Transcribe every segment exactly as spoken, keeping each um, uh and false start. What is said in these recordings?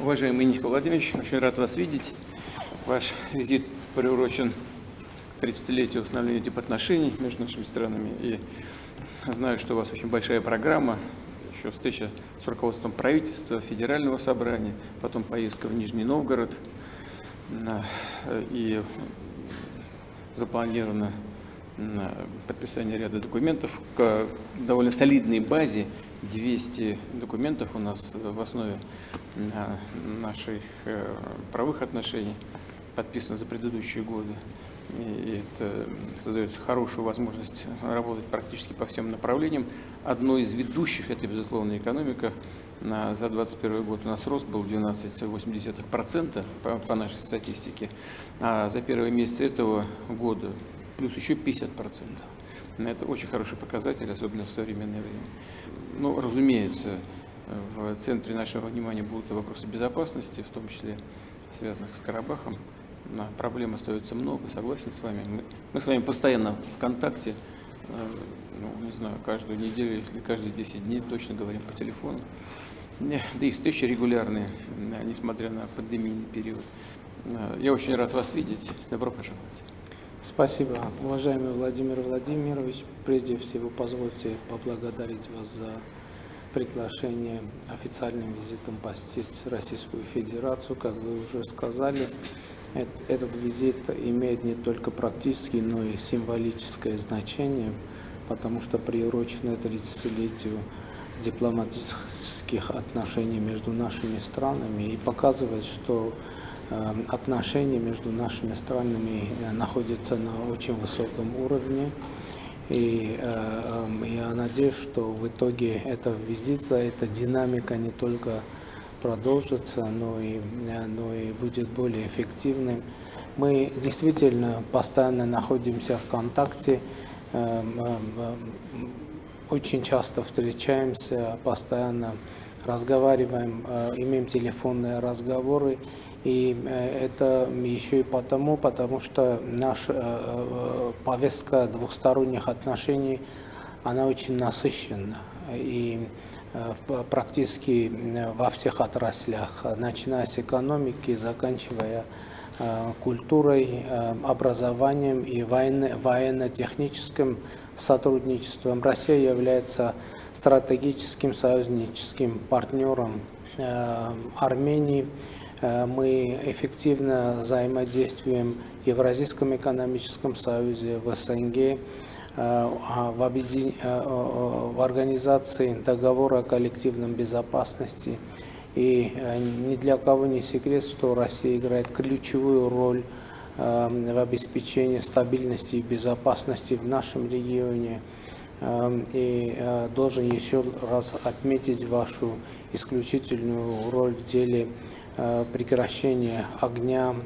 Уважаемый Николай Владимирович, очень рад вас видеть. Ваш визит приурочен к тридцатилетию установления дипотношений между нашими странами. И знаю, что у вас очень большая программа, еще встреча с руководством правительства, федерального собрания, потом поездка в Нижний Новгород. И запланировано подписание ряда документов к довольно солидной базе. двести документов у нас в основе наших правовых отношений подписано за предыдущие годы. И это создает хорошую возможность работать практически по всем направлениям. Одно из ведущих – это, безусловно, экономика. За двадцать первый год у нас рост был двенадцать целых восемь десятых процента по, по нашей статистике, а за первые месяцы этого года плюс еще пятьдесят процентов. Это очень хороший показатель, особенно в современное время. Ну, разумеется, в центре нашего внимания будут и вопросы безопасности, в том числе связанных с Карабахом. Проблем остается много, согласен с вами. Мы, мы с вами постоянно в контакте, ну, не знаю, каждую неделю, если каждые десять дней точно говорим по телефону. Да и встречи регулярные, несмотря на пандемийный период. Я очень рад вас видеть. Добро пожаловать. Спасибо, уважаемый Владимир Владимирович. Прежде всего, позвольте поблагодарить вас за приглашение официальным визитом посетить Российскую Федерацию. Как вы уже сказали, этот визит имеет не только практическое, но и символическое значение, потому что приурочено тридцатилетию дипломатических отношений между нашими странами и показывает, что отношения между нашими странами находятся на очень высоком уровне. И э, я надеюсь, что в итоге этого визита, эта динамика не только продолжится, но и, но и будет более эффективным. Мы действительно постоянно находимся в контакте, э, э, очень часто встречаемся, постоянно разговариваем, э, имеем телефонные разговоры. И это еще и потому, потому что наша э, повестка двухсторонних отношений, она очень насыщенна. И э, практически во всех отраслях, начиная с экономики, заканчивая э, культурой, э, образованием и военно- военно-техническим сотрудничеством, Россия является стратегическим союзническим партнером э, Армении. Мы эффективно взаимодействуем в Евразийском экономическом союзе, в СНГ, в, объедин... в организации договора о коллективном безопасности. И ни для кого не секрет, что Россия играет ключевую роль в обеспечении стабильности и безопасности в нашем регионе. И должен еще раз отметить вашу исключительную роль в деле прекращения огня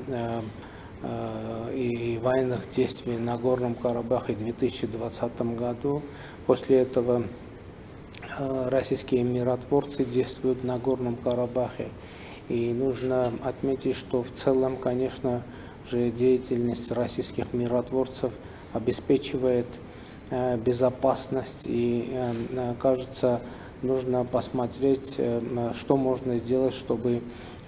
и военных действий на Горном Карабахе в две тысячи двадцатом году. После этого российские миротворцы действуют на Горном Карабахе. И нужно отметить, что в целом, конечно же, деятельность российских миротворцев обеспечивает безопасность. И, кажется, нужно посмотреть, что можно сделать, чтобы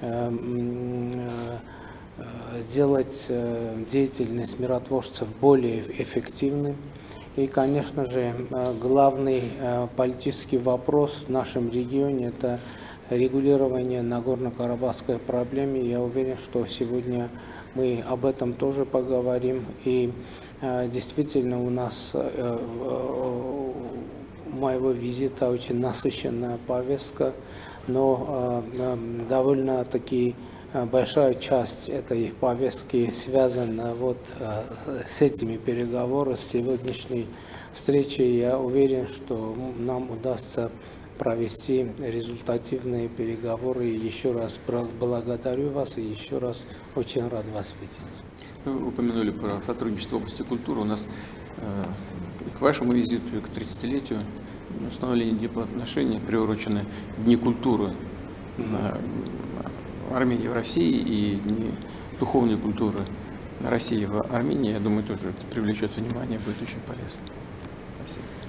сделать деятельность миротворцев более эффективной. И, конечно же, главный политический вопрос в нашем регионе – это регулирование Нагорно-Карабахской проблемы. Я уверен, что сегодня мы об этом тоже поговорим. И действительно у нас моего визита очень насыщенная повестка, но э, довольно-таки большая часть этой повестки связана вот э, с этими переговорами, с сегодняшней встречей. Я уверен, что нам удастся провести результативные переговоры. Еще раз благодарю вас и еще раз очень рад вас видеть. Вы упомянули про сотрудничество в области культуры. У нас э, к вашему визиту и к тридцатилетию установления дипотношений приурочены Дни культуры в Армении в России и Дни духовной культуры России в Армении. Я думаю, тоже это привлечет внимание, будет очень полезно. Спасибо.